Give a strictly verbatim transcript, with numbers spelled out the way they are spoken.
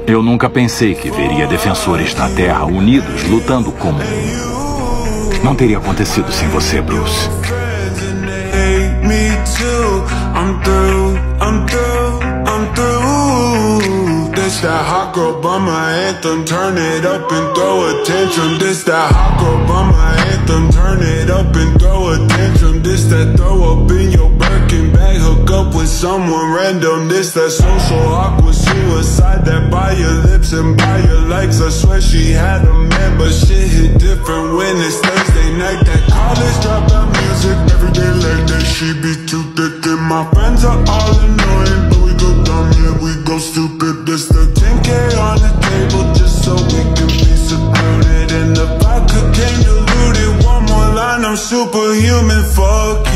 Eu nunca pensei que veria defensores da Terra unidos lutando como um. Não teria acontecido sem você, Bruce. This that hot girl bummer anthem, turn it up and throw a tantrum. This that hot girl bummer anthem, turn it up and throw a tantrum. This that throw up in your Birkin bag, hook up with someone random. This that social awkward suicide, that by your lips and by your legs. I swear she had a man, but shit hit different when it's Thursday night. That college dropout music, everyday like that. She be too thick and my friends are all annoying, but we go dumb, yeah, we go stupid. This the ten K on the table just so we can be secluded, and the vodka came diluted. One more line, I'm superhuman, fuck